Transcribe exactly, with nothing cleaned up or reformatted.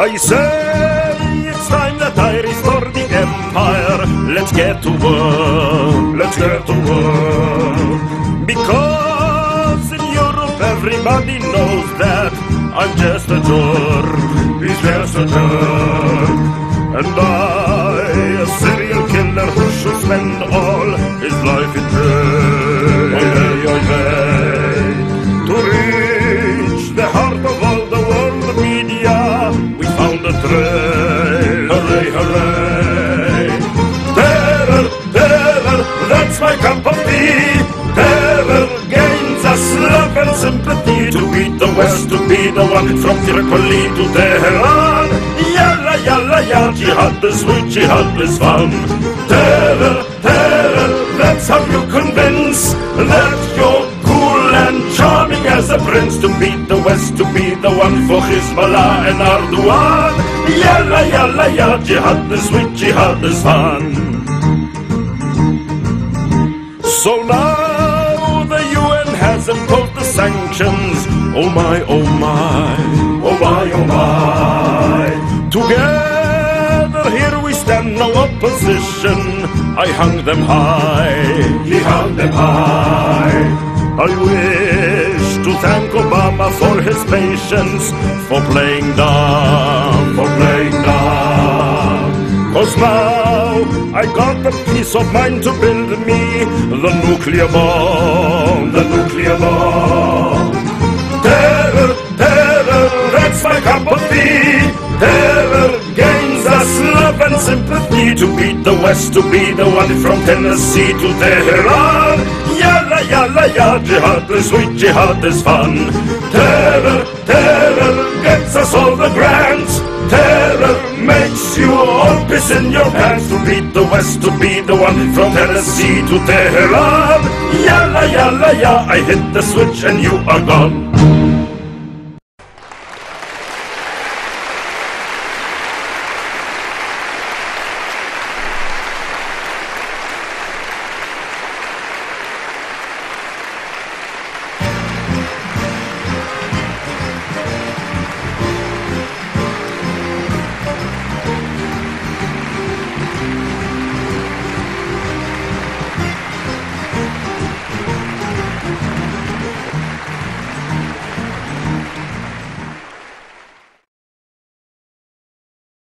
I say it's time that I restore the empire. Let's get to work, let's get to work. Because in Europe everybody knows that I'm just a Turk, he's just a Turk. And I, a serial killer who should spend all his life in jail. Oy vey, oy vey. To reach the heart of all the world media, we found a trail. Hooray, hooray. Terror, terror, that's my cup of tea. Terror gains us love and sympathy. To beat the West, to be the one from Tripoli to Tehran. Yalla, yalla, yalla, jihad is sweet, jihad is fun. Terror, terror, that's how you convince that you're cool and charming as a prince. To beat the West, to be the one for Hezbollah and Erdogan. Yalla, yalla, yalla, jihad is sweet, jihad is fun. So now the U N has imposed the sanctions. Oh my, oh my, oh my, oh my. Together here we stand, no opposition. I hung them high, he hung them high. I wish to thank Obama for his patience, for playing dumb, for playing dumb. Cause now I got the peace of mind to build me the nuclear bomb, the nuclear bomb. Terror, terror, that's my cup of tea. Terror gains us love and sympathy. To beat the West, to be the one from Tennessee to Tehran. Yalla, yalla, yalla, jihad is sweet, jihad is fun. Terror, terror gets us all the grants. Terror makes you all piss in your pants. To beat the West, to be the one from Tennessee to Tehran. Yalla, yalla, yalla, I hit the switch and you are gone.